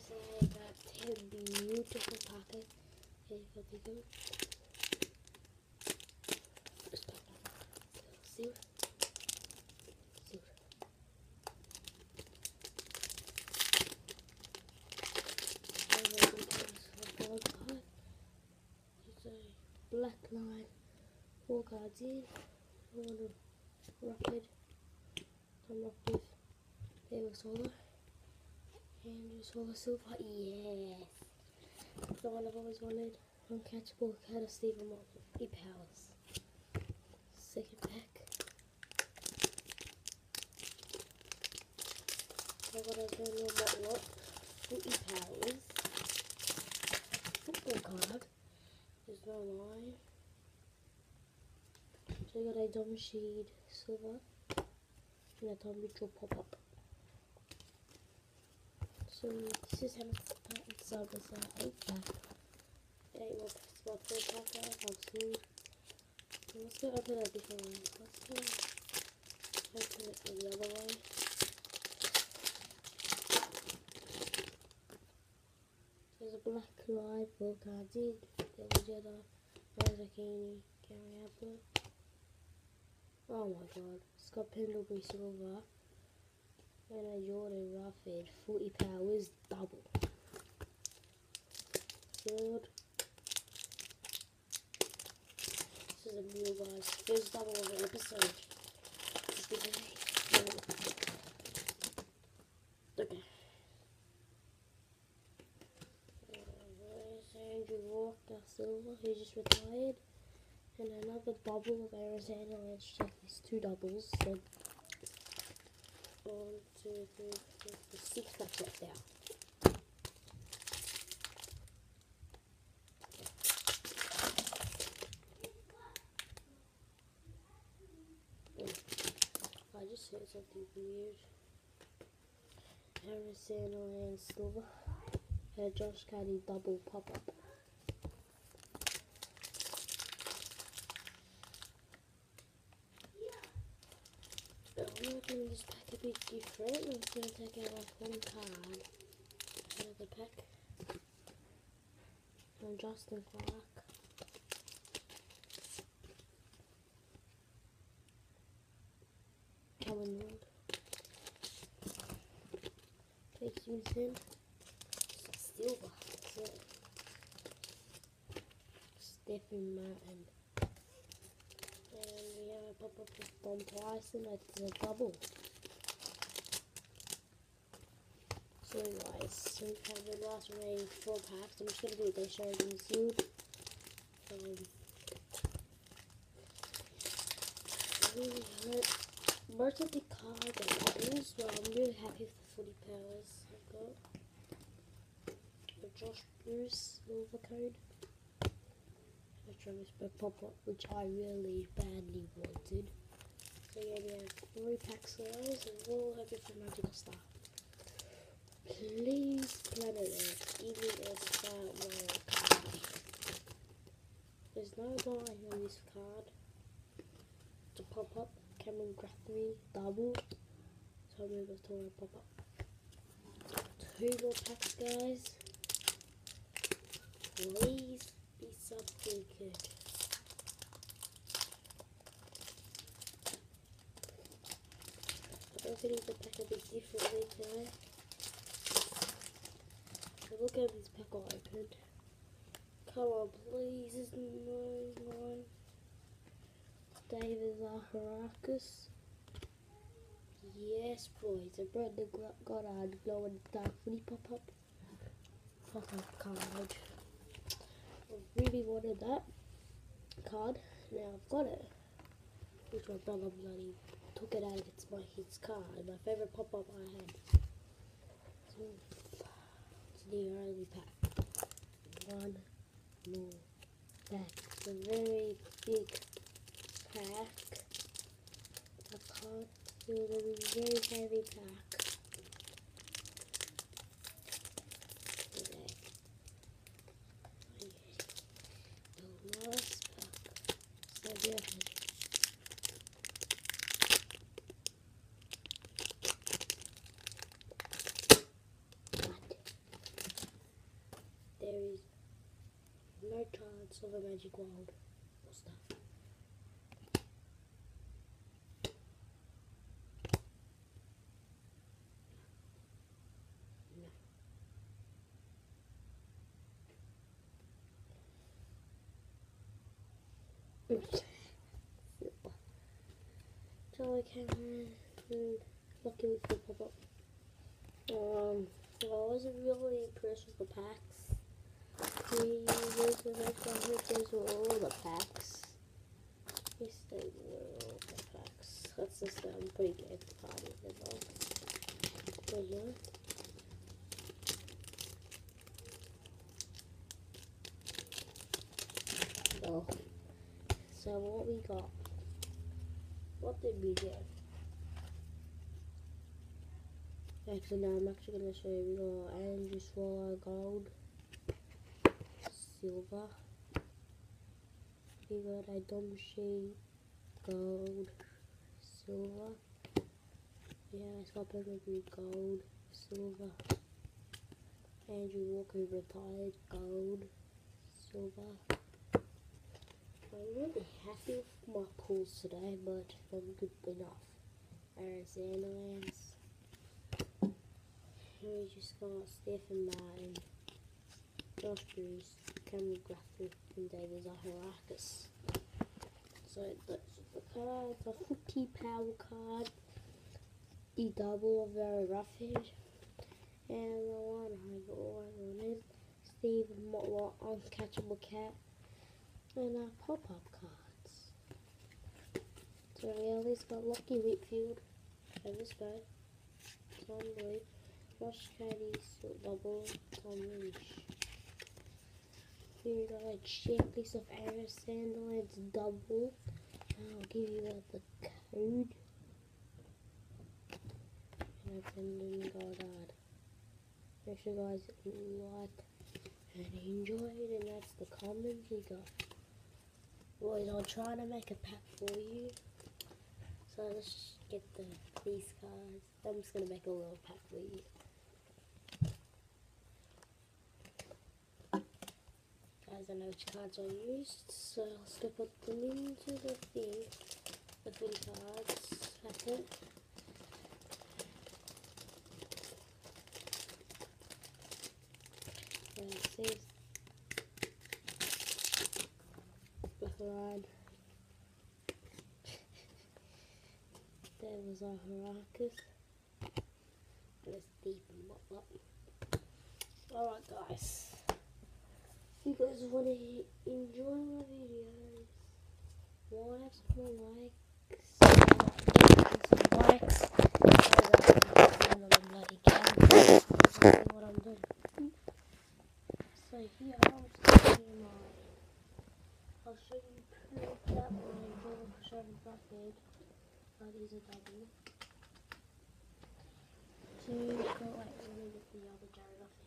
say that 10 beautiful packets. Here we go. See? Black line, 4 cards in, Rocket, Unrocked, David Solar, and Solar Silver, yes! The one I've always wanted, Uncatchable, Cat of Stephen Martin, E-Powers. Second pack. I got a general Motlop, E-Powers, football card. There's no line. So I got a Dom Sheed Silver and a Tom Mitchell pop-up. So this is how much it's up as an 8 pack. 8 more packs, about 4 pack, I'll see. Let's go open it a different way. Let's go open it the other way. There's a black line, 4 cards in. Devil Jedi, Razakini, Gary Apple. Oh my god. Scott Pendlebury Silver. And a Jordan Rufford 40 powers double. Third. This is a new guys. First double of the episode. Okay. Andrew Walker Silver, who just retired, and another double of Arizona. Let's check these 2 doubles. So 1, 2, 3, 4, 6 packs left now. I just heard something weird. Arizona and Silver. And a Josh Caddy double pop-up. I'm opening this pack a bit different. I'm just going to take out like 1 card. Another pack. And Justin Clark. Calvin Wood. Jake Simpson. Silver. So, Stephen Martin. And we have a pop-up with Don Tyson. That's a double. So guys, so we have the last remaining 4 packs. I'm just going to do it. They show them sealed. Really hurt. Most of the cards are doubles, so I'm really happy with the 40 powers I've got. The Josh Bruce silver code. A Travis Bird pop-up, which I really badly wanted. So yeah, we have 3 packs guys, and we're all hoping for Magical Star. Please, Planet Earth, give me a Star Mario card. There's no line on this card. To pop up, Cameron Guthrie double. So I'm able to pop up. 2 more packs guys. Please be something good. I'm opening the pack a bit differently today. So look at this pack I opened. Come on, please, there's no line. David Zaharakis. Yes, boys. A Brandon Goddard glow in the dark footy pop-up. Pop-up card. I really wanted that card. Now I've got it. Which my brother bloody took it out of his card. My favourite pop-up I had. So, it's the early pack. 1 more pack. It's a very big pack. A card. It was a very heavy pack. The last pack. So yeah. chance of a magic wand. What's that? No. Oops. Jolly camera and lucky with the pop-up. I wasn't really impressed with the packs. These were all the packs. Yes, they were all the packs. That's just I'm pretty good at the party as well. But yeah. Oh. So what we got? What did we get? Actually, no, I'm actually going to show you. We got Andrew Swallow Gold, Silver. We got a Domshi Gold, Silver. Yeah, it's got Pedigree Gold, Silver. Andrew Walker Retired Gold, Silver. I'm really happy with my pulls today, but I'm good enough. Aaron Sandilands. Here we just got Stephen Martin, Josh Bruce, Cameron Graffin, and David Zaharakis. So that's the cards. A Footy Power card, the double of Very Roughhead, and the one I wanted, Stephen Motlop, Uncatchable Cat, and our pop-up cards. So we at least got Lockie Whitfield, Travis Bird, Tom Lee, Josh Caddy's double, Tom Lynch. We got a checklist of Aaron Sandilands double. I'll give you the code. And Brendan Goddard. Make sure you guys like and enjoyed, and that's the comments we got. Boys, I'll try to make a pack for you. So let's get these cards. I'm just gonna make a little pack for you. Guys, I know which cards I used, so I'll still put them into the thing. The 20 cards packet. And it says Ride. There was our Harakas. Let's deepen them up. Alright guys. If you guys want to enjoy my videos, why have some likes? Another bloody camera. What I'm doing. So here I'll show you proof that one. I'll show you Buffett. That is a double. So go let me get the other Jared off.